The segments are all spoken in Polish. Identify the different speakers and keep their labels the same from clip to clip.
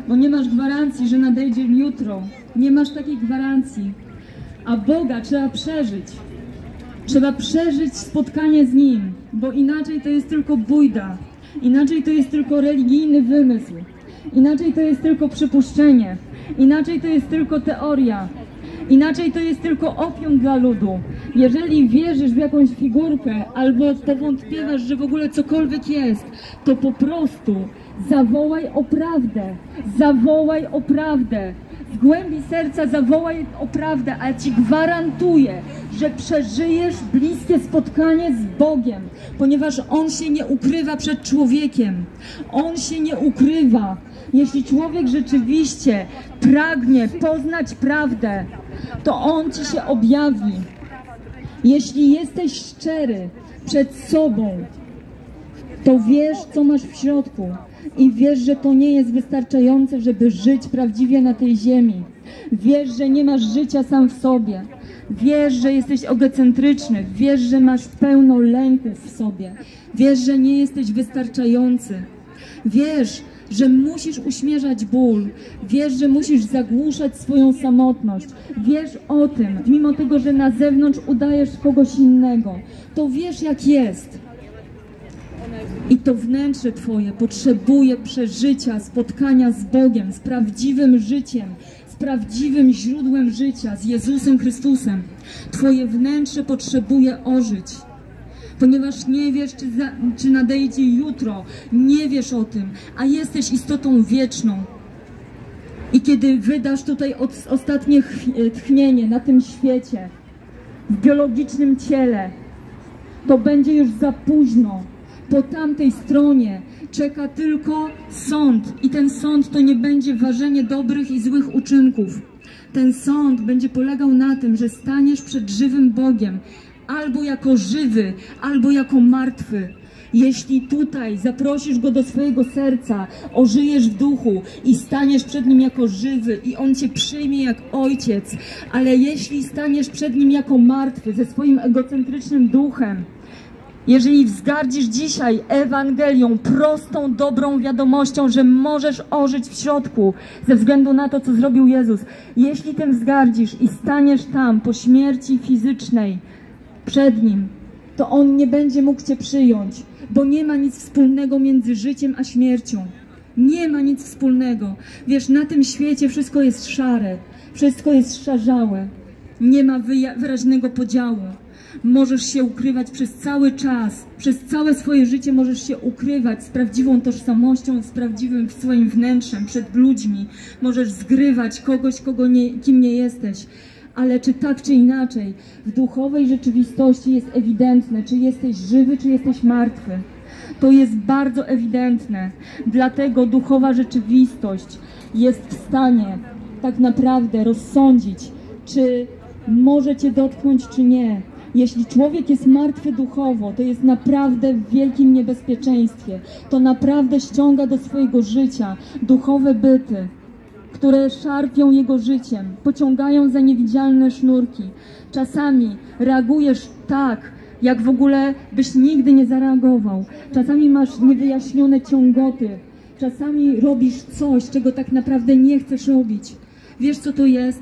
Speaker 1: bo nie masz gwarancji, że nadejdzie jutro. Nie masz takiej gwarancji. A Boga trzeba przeżyć. Trzeba przeżyć spotkanie z Nim, bo inaczej to jest tylko bójda. Inaczej to jest tylko religijny wymysł. Inaczej to jest tylko przypuszczenie. Inaczej to jest tylko teoria. Inaczej to jest tylko opium dla ludu. Jeżeli wierzysz w jakąś figurkę albo powątpiewasz, że w ogóle cokolwiek jest, to po prostu zawołaj o prawdę. Zawołaj o prawdę. Z głębi serca zawołaj o prawdę, a Ci gwarantuję, że przeżyjesz bliskie spotkanie z Bogiem, ponieważ On się nie ukrywa przed człowiekiem. On się nie ukrywa. Jeśli człowiek rzeczywiście pragnie poznać prawdę, to On Ci się objawi. Jeśli jesteś szczery przed sobą, to wiesz, co masz w środku i wiesz, że to nie jest wystarczające, żeby żyć prawdziwie na tej ziemi. Wiesz, że nie masz życia sam w sobie. Wiesz, że jesteś egocentryczny. Wiesz, że masz pełno lęków w sobie. Wiesz, że nie jesteś wystarczający. Wiesz, że musisz uśmierzać ból. Wiesz, że musisz zagłuszać swoją samotność. Wiesz o tym, mimo tego, że na zewnątrz udajesz kogoś innego. To wiesz, jak jest. I to wnętrze Twoje potrzebuje przeżycia, spotkania z Bogiem, z prawdziwym życiem, z prawdziwym źródłem życia, z Jezusem Chrystusem. Twoje wnętrze potrzebuje ożyć, ponieważ nie wiesz, czy nadejdzie jutro, nie wiesz o tym, a jesteś istotą wieczną. I kiedy wydasz tutaj ostatnie tchnienie na tym świecie, w biologicznym ciele, to będzie już za późno. Po tamtej stronie czeka tylko sąd i ten sąd to nie będzie ważenie dobrych i złych uczynków. Ten sąd będzie polegał na tym, że staniesz przed żywym Bogiem, albo jako żywy, albo jako martwy. Jeśli tutaj zaprosisz Go do swojego serca, ożyjesz w duchu i staniesz przed Nim jako żywy i On Cię przyjmie jak ojciec, ale jeśli staniesz przed Nim jako martwy, ze swoim egocentrycznym duchem, jeżeli wzgardzisz dzisiaj Ewangelią, prostą, dobrą wiadomością, że możesz ożyć w środku ze względu na to, co zrobił Jezus, jeśli tym wzgardzisz i staniesz tam po śmierci fizycznej przed Nim, to On nie będzie mógł Cię przyjąć, bo nie ma nic wspólnego między życiem a śmiercią. Nie ma nic wspólnego. Wiesz, na tym świecie wszystko jest szare, wszystko jest szarzałe. Nie ma wyraźnego podziału. Możesz się ukrywać przez cały czas, przez całe swoje życie możesz się ukrywać z prawdziwą tożsamością, z prawdziwym swoim wnętrzem, przed ludźmi. Możesz zgrywać kogoś, kim nie jesteś. Ale czy tak, czy inaczej, w duchowej rzeczywistości jest ewidentne, czy jesteś żywy, czy jesteś martwy. To jest bardzo ewidentne. Dlatego duchowa rzeczywistość jest w stanie tak naprawdę rozsądzić, czy może Cię dotknąć, czy nie. Jeśli człowiek jest martwy duchowo, to jest naprawdę w wielkim niebezpieczeństwie. To naprawdę ściąga do swojego życia duchowe byty, które szarpią jego życiem, pociągają za niewidzialne sznurki. Czasami reagujesz tak, jak w ogóle byś nigdy nie zareagował. Czasami masz niewyjaśnione ciągoty. Czasami robisz coś, czego tak naprawdę nie chcesz robić. Wiesz, co to jest?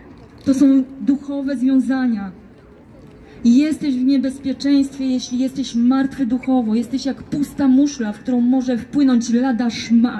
Speaker 1: To są duchowe związania. I jesteś w niebezpieczeństwie, jeśli jesteś martwy duchowo. Jesteś jak pusta muszla, w którą może wpłynąć lada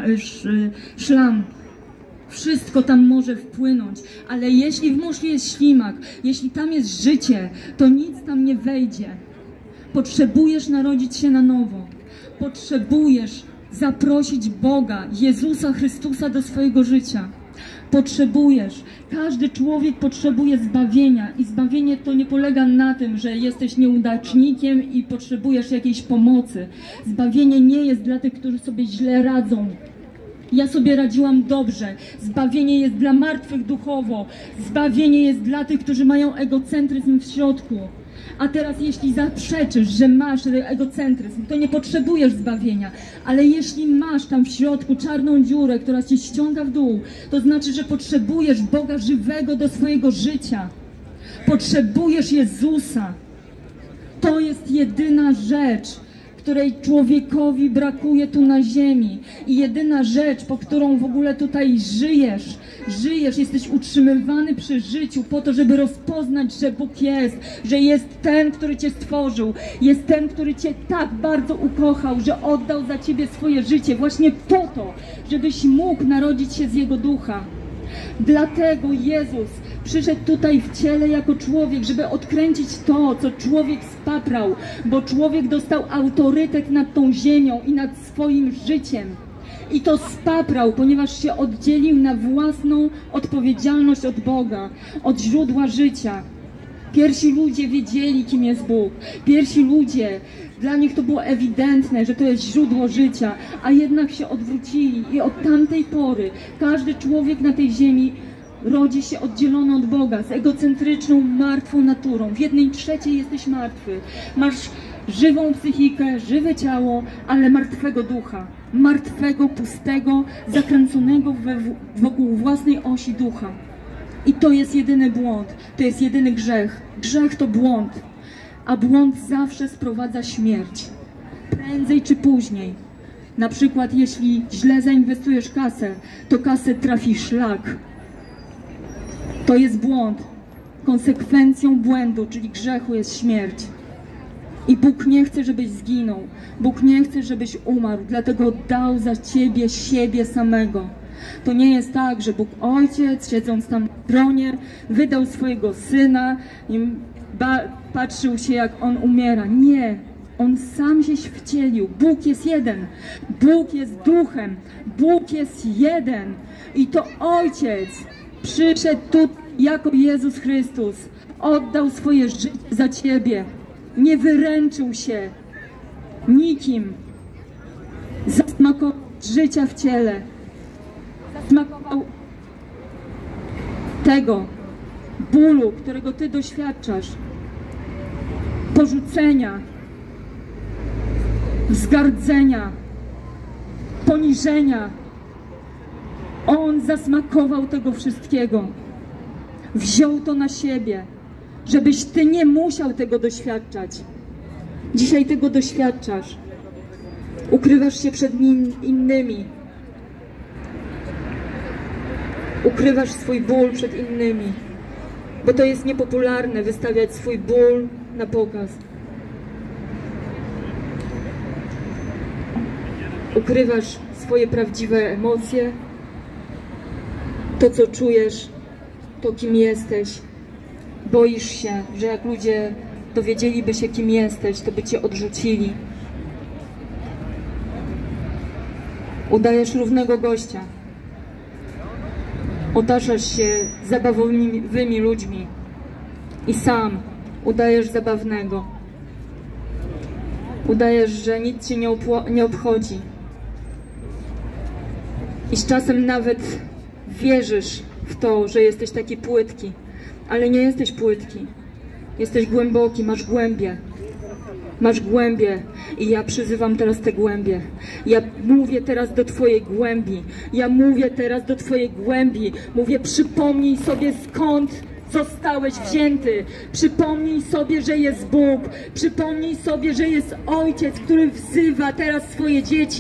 Speaker 1: szlam. Wszystko tam może wpłynąć, ale jeśli w muszli jest ślimak, jeśli tam jest życie, to nic tam nie wejdzie. Potrzebujesz narodzić się na nowo. Potrzebujesz zaprosić Boga, Jezusa Chrystusa do swojego życia. Potrzebujesz. Każdy człowiek potrzebuje zbawienia i zbawienie to nie polega na tym, że jesteś nieudacznikiem i potrzebujesz jakiejś pomocy. Zbawienie nie jest dla tych, którzy sobie źle radzą. Ja sobie radziłam dobrze. Zbawienie jest dla martwych duchowo. Zbawienie jest dla tych, którzy mają egocentryzm w środku. A teraz jeśli zaprzeczysz, że masz egocentryzm, to nie potrzebujesz zbawienia. Ale jeśli masz tam w środku czarną dziurę, która cię ściąga w dół, to znaczy, że potrzebujesz Boga żywego do swojego życia. Potrzebujesz Jezusa. To jest jedyna rzecz, której człowiekowi brakuje tu na ziemi. I jedyna rzecz, po którą w ogóle tutaj żyjesz, jesteś utrzymywany przy życiu po to, żeby rozpoznać, że Bóg jest, że jest ten, który Cię stworzył, jest ten, który Cię tak bardzo ukochał, że oddał za Ciebie swoje życie właśnie po to, żebyś mógł narodzić się z Jego ducha. Dlatego Jezus przyszedł tutaj w ciele jako człowiek, żeby odkręcić to, co człowiek spaprał, bo człowiek dostał autorytet nad tą ziemią i nad swoim życiem. I to spaprał, ponieważ się oddzielił na własną odpowiedzialność od Boga, od źródła życia. Pierwsi ludzie wiedzieli, kim jest Bóg. Pierwsi ludzie, dla nich to było ewidentne, że to jest źródło życia, a jednak się odwrócili i od tamtej pory każdy człowiek na tej ziemi rodzi się oddzielony od Boga, z egocentryczną, martwą naturą. W 1/3 jesteś martwy. Masz żywą psychikę, żywe ciało, ale martwego ducha. Martwego, pustego, zakręconego wokół własnej osi ducha. I to jest jedyny błąd, to jest jedyny grzech. Grzech to błąd, a błąd zawsze sprowadza śmierć. Prędzej czy później. Na przykład jeśli źle zainwestujesz kasę, to kasę trafi szlak. To jest błąd. Konsekwencją błędu, czyli grzechu, jest śmierć. I Bóg nie chce, żebyś zginął. Bóg nie chce, żebyś umarł, dlatego dał za ciebie siebie samego. To nie jest tak, że Bóg Ojciec, siedząc tam na tronie, wydał swojego Syna i patrzył się, jak On umiera. Nie. On sam się wcielił. Bóg jest jeden. Bóg jest duchem. Bóg jest jeden. I to Ojciec przyszedł tu jako Jezus Chrystus. Oddał swoje życie za ciebie. Nie wyręczył się nikim. Zasmakował życia w ciele. Zasmakował tego bólu, którego ty doświadczasz. Porzucenia, wzgardzenia, poniżenia. On zasmakował tego wszystkiego. Wziął to na siebie, żebyś ty nie musiał tego doświadczać. Dzisiaj tego doświadczasz. Ukrywasz się przed innymi. Ukrywasz swój ból przed innymi, bo to jest niepopularne wystawiać swój ból na pokaz. Ukrywasz swoje prawdziwe emocje, to co czujesz, to kim jesteś. Boisz się, że jak ludzie dowiedzieliby się, kim jesteś, to by cię odrzucili. Udajesz równego gościa. Otaczasz się zabawowymi ludźmi i sam udajesz zabawnego. Udajesz, że nic cię nie obchodzi. I z czasem nawet wierzysz w to, że jesteś taki płytki, ale nie jesteś płytki. Jesteś głęboki, masz głębie. Masz głębie i ja przyzywam teraz te głębie. Ja mówię teraz do twojej głębi. Ja mówię teraz do twojej głębi. Mówię, przypomnij sobie, skąd zostałeś wzięty. Przypomnij sobie, że jest Bóg. Przypomnij sobie, że jest Ojciec, który wzywa teraz swoje dzieci.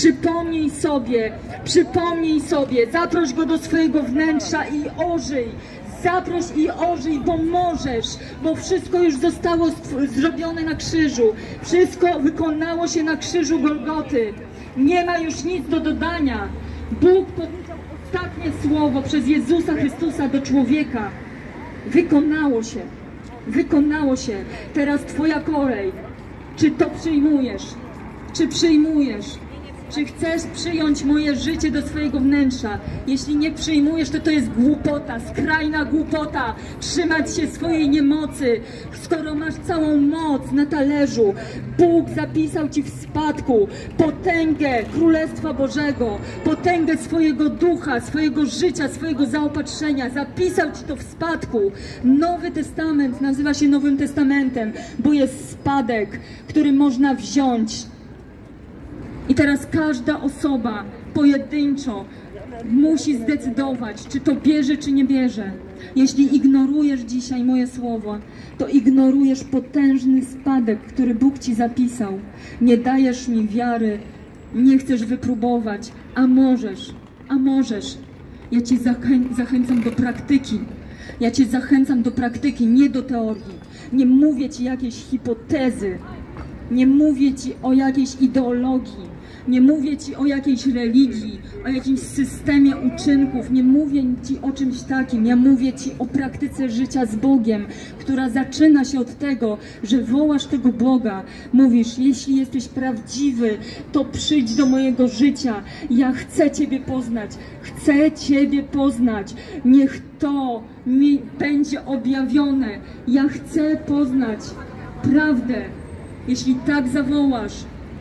Speaker 1: Przypomnij sobie, zaproś Go do swojego wnętrza i ożyj. Zaproś i ożyj, bo możesz, bo wszystko już zostało zrobione na krzyżu. Wszystko wykonało się na krzyżu Golgoty. Nie ma już nic do dodania. Bóg powiedział ostatnie słowo przez Jezusa Chrystusa do człowieka. Wykonało się. Wykonało się. Teraz twoja kolej. Czy to przyjmujesz? Czy przyjmujesz? Czy chcesz przyjąć moje życie do swojego wnętrza? Jeśli nie przyjmujesz, to jest głupota, skrajna głupota. Trzymać się swojej niemocy, skoro masz całą moc na talerzu. Bóg zapisał ci w spadku potęgę Królestwa Bożego, potęgę swojego ducha, swojego życia, swojego zaopatrzenia. Zapisał ci to w spadku. Nowy Testament nazywa się Nowym Testamentem, bo jest spadek, który można wziąć. I teraz każda osoba pojedynczo musi zdecydować, czy to bierze, czy nie bierze. Jeśli ignorujesz dzisiaj moje słowa, to ignorujesz potężny spadek, który Bóg ci zapisał. Nie dajesz mi wiary, nie chcesz wypróbować, a możesz. Ja cię zachęcam do praktyki. Ja cię zachęcam do praktyki, nie do teorii. Nie mówię ci jakiejś hipotezy. Nie mówię ci o jakiejś ideologii. Nie mówię ci o jakiejś religii, o jakimś systemie uczynków. Nie mówię ci o czymś takim. Ja mówię ci o praktyce życia z Bogiem, która zaczyna się od tego, że wołasz tego Boga. Mówisz, jeśli jesteś prawdziwy, to przyjdź do mojego życia. Ja chcę Ciebie poznać. Chcę Ciebie poznać. Niech to mi będzie objawione. Ja chcę poznać prawdę. Jeśli tak zawołasz,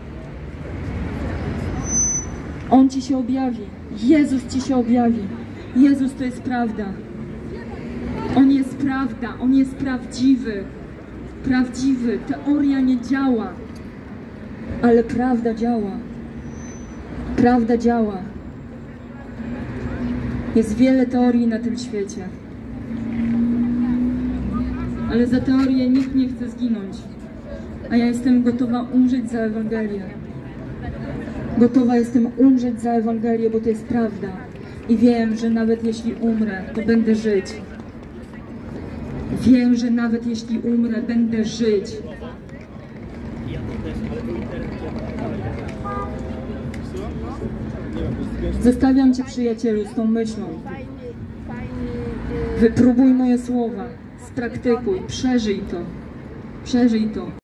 Speaker 1: On ci się objawi. Jezus ci się objawi. Jezus to jest prawda. On jest prawda. On jest prawdziwy. Prawdziwy. Teoria nie działa. Ale prawda działa. Prawda działa. Jest wiele teorii na tym świecie. Ale za teorię nikt nie chce zginąć. A ja jestem gotowa umrzeć za Ewangelię. Gotowa jestem umrzeć za Ewangelię, bo to jest prawda. I wiem, że nawet jeśli umrę, to będę żyć. Wiem, że nawet jeśli umrę, będę żyć. Zostawiam Cię, przyjacielu, z tą myślą. Wypróbuj moje słowa, spraktykuj, przeżyj to. Przeżyj to.